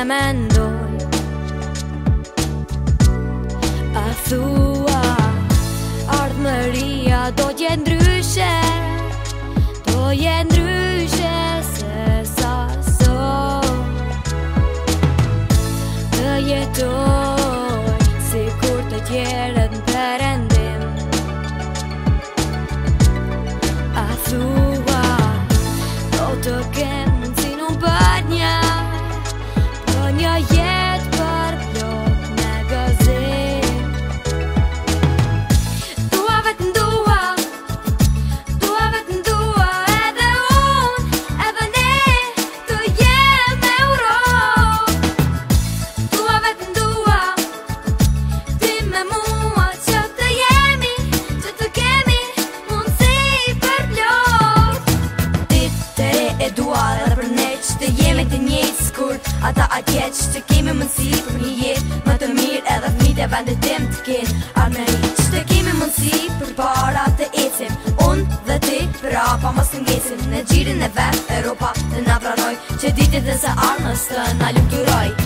mendoj. A thua ardhmëria do t'je ndryshe, do je ndryshe se sa sot. Të jetoj si kur të tjerët në perëndim. A thua do të kem mundësi nuk për një jetë për plot me gëzim. Dua vetëm dua edhe unë, edhe ne të jem Europë. Dua vetëm dua, ti me mua që të jemi, që të kemi mundësi për plot. Ditë të re e dua edhe për ne që të jemi të njëjtë skur ata atje që të kemi mundësi për një jetë më të mirë, edhe fëmijët e vendit tim të kenë armëri. Që të kemi mundësi për para të ecim, unë dhe ti prapa mos të ngecim në xhirin e vet Europa të na pranoj, që ditët e së ardhmës të na lumturoj.